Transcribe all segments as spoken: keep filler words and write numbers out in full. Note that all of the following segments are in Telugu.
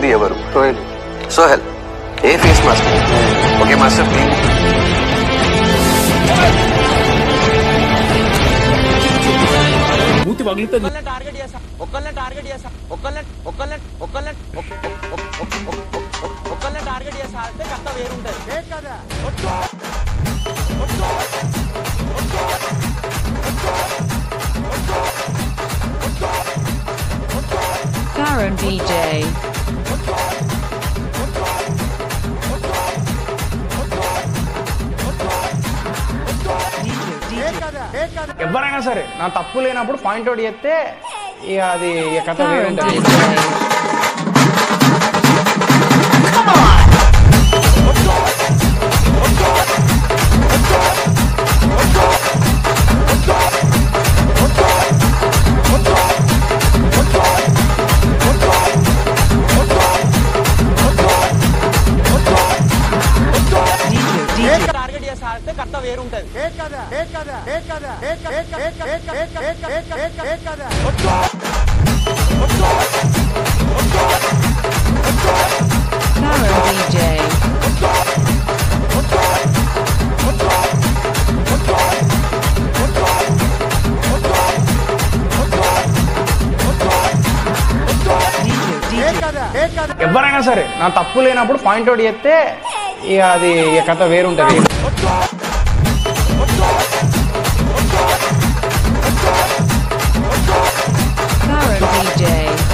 చెప్పింది ఎవరు? సోహెల్. సోహెల్ ఏ face mask? Okay master please. మూతి పగిలితుంది. టార్గెట్ చేసా ఒక్కళ్ళని టార్గెట్ చేసా ఒక్కళ్ళని ఒక్కళ్ళని ఒక్కళ్ళని ఒక్కళ్ళని టార్గెట్ చేసా అంటే కథ వేరుంటది కదా. Karan D J. ఎవరైనా సరే నా తప్పు లేనప్పుడు పాయింట్అవుట్ చేస్తే ఇక అది కథ వేరుంటది. టార్గెట్ చేసా అంటే కథ వేరుంటది కదా. Karan D J. ఎవరైనా సరే నా తప్పు లేనప్పుడు పాయింట్అవుట్ చేస్తే ఇక అది కథ వేరుంటది. Karan D J.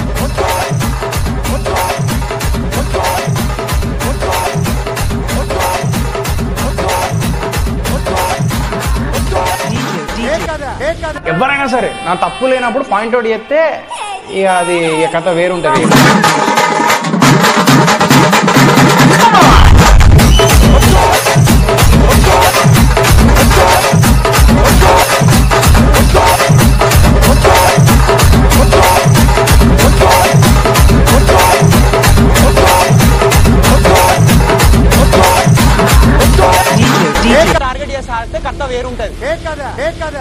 ఎవరైనా సరే నా తప్పు లేనప్పుడు పాయింట్అవుట్ చేస్తే ఇక అది కథ వేరుంటది. టార్గెట్ చేసా అంటే కథ వేరుంటది కదా.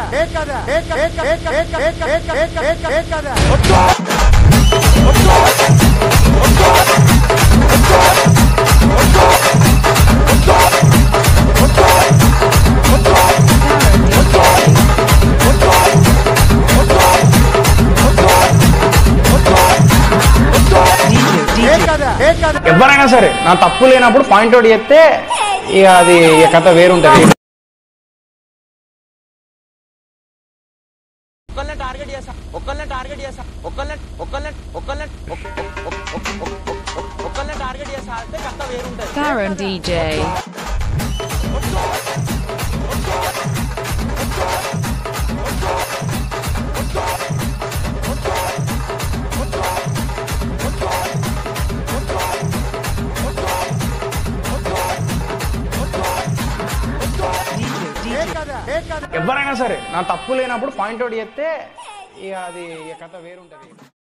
ఎవరైనా సరే నా తప్పు లేనప్పుడు పాయింట్అవుట్ చేస్తే ఇక అది కథ వేరుంటది. ఒక్కళ్ళని టార్గెట్ చేసా ఒక్కళ్ళని టార్గెట్ చేసా ఒక్కళ్ళని ఒక్కళ్ళని ఒక్కళ్ళని ఒక్కళ్ళని టార్గెట్ చేసా అంటే కథ వేరుంటది. Karan D J. ఎవరైనా సరే నా తప్పు లేనప్పుడు పాయింట్అవుట్ చేస్తే ఇక అది కథ వేరుంటది.